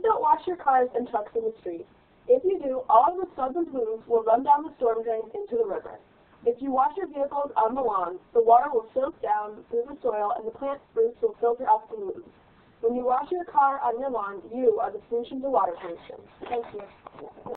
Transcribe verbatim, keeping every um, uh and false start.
don't wash your cars and trucks in the street. If you do, all of the suds and plumes will run down the storm drains into the river. If you wash your vehicles on the lawn, the water will soak down through the soil and the plant roots will filter out the pollutants. When you wash your car on your lawn, you are the solution to water pollution. Thank you.